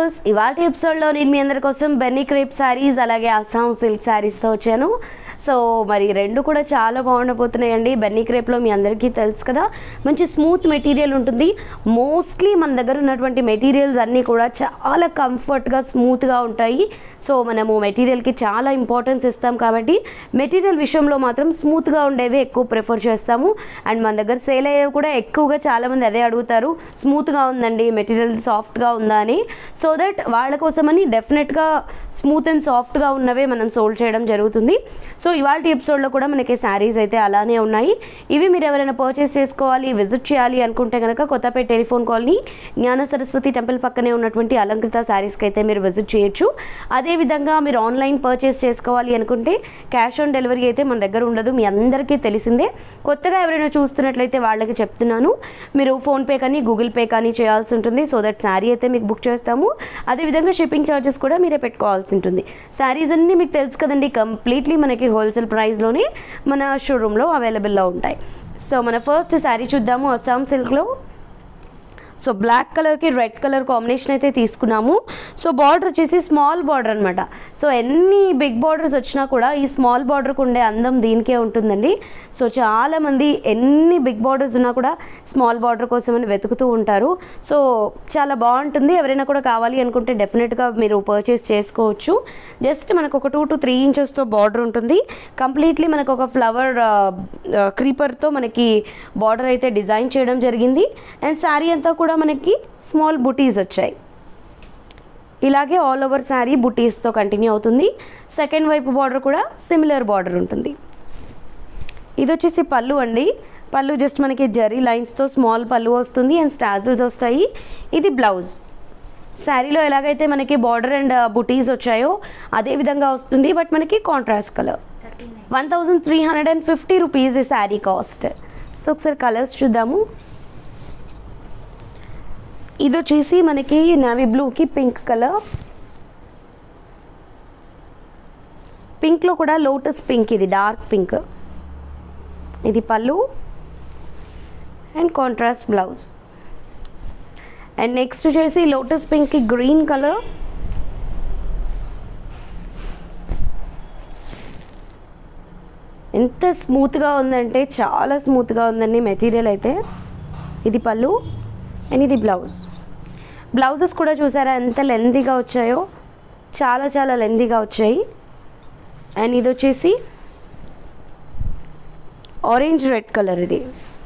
Viewers, ఇవాల్టి ఎపిసోడ్లో నేను మీ అందరి కోసం బెన్నీ క్రేప్ శారీస్ అలాగే అస్సాం సిల్క్ శారీస్తో వచ్చాను. సో మరి రెండు కూడా చాలా బాగుండబోతున్నాయండి. బెన్నీ క్రేప్లో మీ అందరికీ తెలుసు కదా, మంచి స్మూత్ మెటీరియల్ ఉంటుంది. మోస్ట్లీ మన దగ్గర ఉన్నటువంటి మెటీరియల్స్ అన్నీ కూడా చాలా కంఫర్ట్గా స్మూత్గా ఉంటాయి. సో మనము మెటీరియల్కి చాలా ఇంపార్టెన్స్ ఇస్తాం కాబట్టి మెటీరియల్ విషయంలో మాత్రం స్మూత్గా ఉండేవి ఎక్కువ ప్రిఫర్ చేస్తాము. అండ్ మన దగ్గర సేల్ అయ్యేవి కూడా ఎక్కువగా చాలామంది అదే అడుగుతారు, స్మూత్గా ఉందండి, మెటీరియల్ సాఫ్ట్గా ఉందా అని. సో దట్ వాళ్ళ కోసమని డెఫినెట్గా స్మూత్ అండ్ సాఫ్ట్గా ఉన్నవే మనం సోల్డ్ చేయడం జరుగుతుంది. సో ఇవాళ ఎపిసోడ్లో కూడా మనకి శారీస్ అయితే అలానే ఉన్నాయి. ఇవి మీరు ఎవరైనా పర్చేస్ చేసుకోవాలి, విజిట్ చేయాలి అనుకుంటే కనుక కొత్తపేట టెలిఫోన్ కాలనీ జ్ఞాన సరస్వతి టెంపుల్ పక్కనే ఉన్నటువంటి అలంకృత శారీస్కి అయితే మీరు విజిట్ చేయొచ్చు. అదేవిధంగా మీరు ఆన్లైన్ పర్చేస్ చేసుకోవాలి అనుకుంటే క్యాష్ ఆన్ డెలివరీ అయితే మన దగ్గర ఉండదు, మీ అందరికీ తెలిసిందే. కొత్తగా ఎవరైనా చూస్తున్నట్లయితే వాళ్ళకి చెప్తున్నాను, మీరు ఫోన్పే కానీ గూగుల్ పే కానీ చేయాల్సి ఉంటుంది. సో దట్ శారీ అయితే మీకు బుక్ చేస్తాము. అదేవిధంగా షిప్పింగ్ ఛార్జెస్ కూడా మీరే పెట్టుకోవాల్సి ఉంటుంది. శారీస్ అన్నీ మీకు తెలుసు కదండి, కంప్లీట్లీ మనకి హోల్సేల్ ప్రైస్లోనే మన షోరూంలో అవైలబుల్లో ఉంటాయి. సో మన ఫస్ట్ శారీ చూద్దాము. అస్సాం సిల్క్లో సో బ్లాక్ కలర్కి రెడ్ కలర్ కాంబినేషన్ అయితే తీసుకున్నాము. సో బార్డర్ వచ్చేసి స్మాల్ బార్డర్ అనమాట. సో ఎన్ని బిగ్ బార్డర్స్ వచ్చినా కూడా ఈ స్మాల్ బార్డర్కి ఉండే అందం దీనికే ఉంటుందండి. సో చాలామంది ఎన్ని బిగ్ బార్డర్స్ ఉన్నా కూడా స్మాల్ బార్డర్ కోసం అని వెతుకుతూ ఉంటారు. సో చాలా బాగుంటుంది. ఎవరైనా కూడా కావాలి అనుకుంటే డెఫినెట్గా మీరు పర్చేస్ చేసుకోవచ్చు. జస్ట్ మనకు ఒక 2 to 3 ఇంచెస్తో బార్డర్ ఉంటుంది. కంప్లీట్లీ మనకు ఒక ఫ్లవర్ క్రీపర్తో మనకి బార్డర్ అయితే డిజైన్ చేయడం జరిగింది. అండ్ శారీ అంతా కూడా మనకి స్మాల్ బుటీస్ వచ్చాయి. ఇలాగే ఆల్ ఓవర్ శారీ బుటీస్తో కంటిన్యూ అవుతుంది. సెకండ్ వైపు బార్డర్ కూడా సిమిలర్ బార్డర్ ఉంటుంది. ఇది వచ్చేసి పళ్ళు అండి. పళ్ళు జస్ట్ మనకి జరీ లైన్స్తో స్మాల్ పళ్ళు వస్తుంది అండ్ స్టాజిల్స్ వస్తాయి. ఇది బ్లౌజ్. శారీలో ఎలాగైతే మనకి బార్డర్ అండ్ బుటీస్ వచ్చాయో అదే విధంగా వస్తుంది, బట్ మనకి కాంట్రాస్ట్ కలర్. 1350 రూపీస్ ఈ శారీ కాస్ట్. సో ఒకసారి కలర్స్ చూద్దాము. ఇది వచ్చేసి మనకి నేవీ బ్లూకి పింక్ కలర్, పింక్లో కూడా లోటస్ పింక్, ఇది డార్క్ పింక్. ఇది పళ్ళు and contrast blouse. And next వచ్చేసి లోటస్ పింక్కి గ్రీన్ కలర్, ఎంత స్మూత్గా ఉందంటే చాలా స్మూత్గా ఉందండి మెటీరియల్ అయితే. ఇది పళ్ళు అండ్ ఇది బ్లౌజ్. బ్లౌజెస్ కూడా చూసారా ఎంత లెంతీగా వచ్చాయో, చాలా చాలా లెంతీగా వచ్చాయి. అండ్ ఇది వచ్చేసి ఆరెంజ్ రెడ్ కలర్. ఇది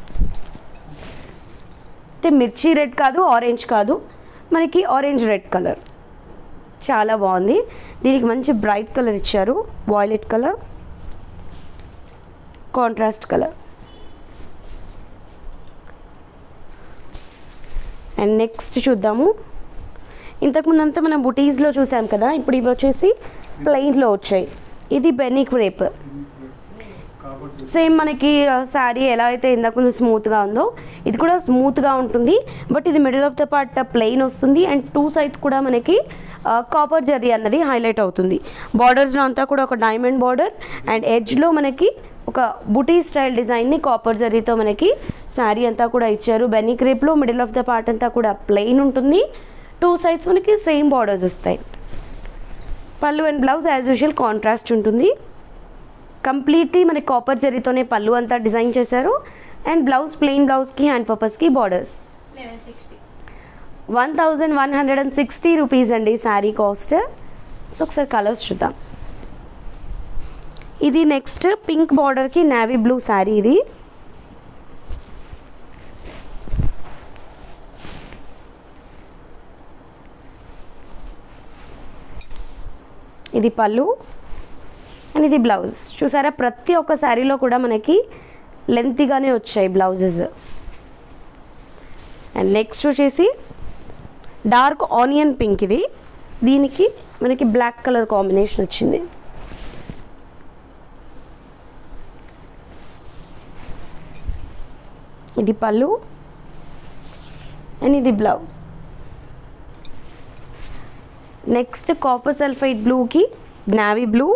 అంటే మిర్చి రెడ్ కాదు, ఆరెంజ్ కాదు, మనకి ఆరెంజ్ రెడ్ కలర్ చాలా బాగుంది. దీనికి మంచి బ్రైట్ కలర్ ఇచ్చారు, violet colour, contrast colour. And next చూద్దాము. ఇంతకుముందంతా మనం బుటీస్లో చూసాం కదా, ఇప్పుడు ఇవి వచ్చేసి ప్లెయిన్లో వచ్చాయి. ఇది బెన్నీ క్రేప్. సేమ్ మనకి శారీ ఎలా అయితే ఇంతకుముందు స్మూత్గా ఉందో ఇది కూడా స్మూత్గా ఉంటుంది, బట్ ఇది middle of the part plain వస్తుంది. అండ్ 2 సైడ్స్ కూడా మనకి కాపర్ జరీ అన్నది హైలైట్ అవుతుంది. బార్డర్స్లో అంతా కూడా ఒక డైమండ్ బార్డర్ అండ్ ఎడ్జ్లో మనకి ఒక బుటీ స్టైల్ డిజైన్ని కాపర్ జరీతో మనకి శారీ అంతా కూడా ఇచ్చారు. బెన్నీ క్రేప్లో మిడిల్ ఆఫ్ ద పార్ట్ అంతా కూడా ప్లెయిన్ ఉంటుంది. 2 సైడ్స్ మనకి సేమ్ బార్డర్స్ వస్తాయి. పళ్ళు and blouse as usual contrast ఉంటుంది. కంప్లీట్లీ మనకి కాపర్ జరీతోనే పళ్ళు అంతా డిజైన్ చేశారు. అండ్ బ్లౌజ్ ప్లెయిన్ బ్లౌజ్కి హ్యాండ్ పర్పస్కి బార్డర్స్. 1160 రూపీస్ అండి శారీ కాస్ట్. సో ఒకసారి కలర్స్ చూద్దాం. ఇది నెక్స్ట్ పింక్ బార్డర్కి నేవీ బ్లూ శారీ. ఇది పళ్ళు అండ్ ఇది బ్లౌజ్. చూసారా ప్రతి ఒక్క శారీలో కూడా మనకి లెంతీగానే వచ్చాయి బ్లౌజెస్. అండ్ నెక్స్ట్ వచ్చేసి డార్క్ ఆనియన్ పింక్. ఇది దీనికి మనకి బ్లాక్ కలర్ కాంబినేషన్ వచ్చింది. ఇది పళ్ళు అండ్ ఇది బ్లౌజ్. నెక్స్ట్ కాపర్ సల్ఫైడ్ బ్లూకి నేవీ బ్లూ,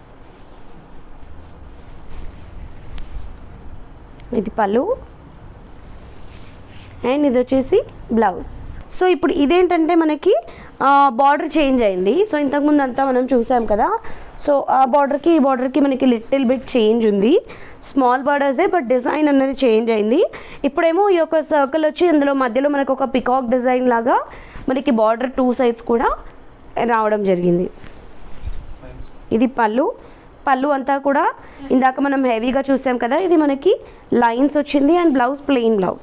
ఇది పళ్ళు అండ్ ఇది వచ్చేసి బ్లౌజ్. సో ఇప్పుడు ఇదేంటంటే మనకి బార్డర్ చేంజ్ అయింది. సో ఇంతకుముందు అంతా మనం చూసాం కదా, సో ఆ బార్డర్కి ఈ బార్డర్కి మనకి లిటిల్ బిట్ చేంజ్ ఉంది. స్మాల్ బార్డర్సే బట్ డిజైన్ అనేది చేంజ్ అయింది. ఇప్పుడేమో ఈ యొక్క సర్కిల్ వచ్చి ఇందులో మధ్యలో మనకు ఒక పికాక్ డిజైన్ లాగా మనకి బార్డర్ 2 సైడ్స్ కూడా రావడం జరిగింది. ఇది పళ్ళు అంతా కూడా ఇందాక మనం హెవీగా చూసాం కదా, ఇది మనకి లైన్స్ వచ్చింది. And blouse plain blouse.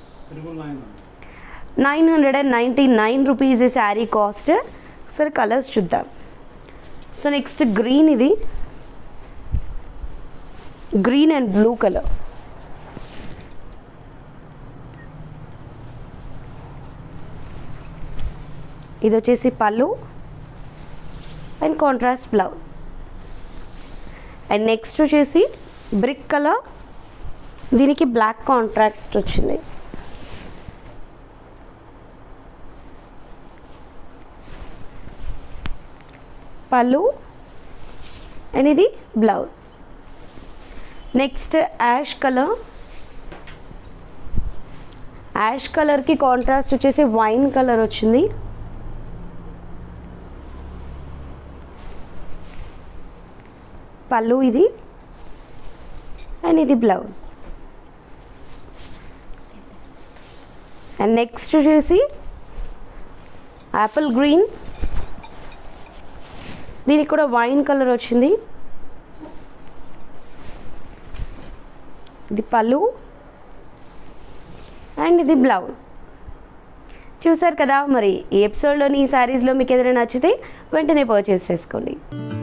999 rupees ఈ శారీ కాస్ట్. ఒకసారి కలర్స్ చూద్దాం. సో నెక్స్ట్ గ్రీన్, ఇది గ్రీన్ అండ్ బ్లూ కలర్. ఇది వచ్చేసి పళ్ళు and contrast blouse. And next వచ్చేసి బ్రిక్ కలర్, దీనికి బ్లాక్ కాంట్రాస్ట్ వచ్చింది. పళ్ళు అండ్ ఇది బ్లౌజ్. నెక్స్ట్ యాష్ కలర్కి కాంట్రాస్ట్ వచ్చేసి వైన్ కలర్ వచ్చింది. పళ్ళు ఇది అండ్ ఇది బ్లౌజ్. అండ్ నెక్స్ట్ వచ్చేసి యాపిల్ గ్రీన్, దీనికి కూడా వైన్ కలర్ వచ్చింది. ఇది పళ్ళు అండ్ ఇది బ్లౌజ్. చూసారు కదా, మరి ఈ ఎపిసోడ్లోని ఈ శారీస్లో మీకు ఏదైనా నచ్చితే వెంటనే పర్చేస్ చేసుకోండి.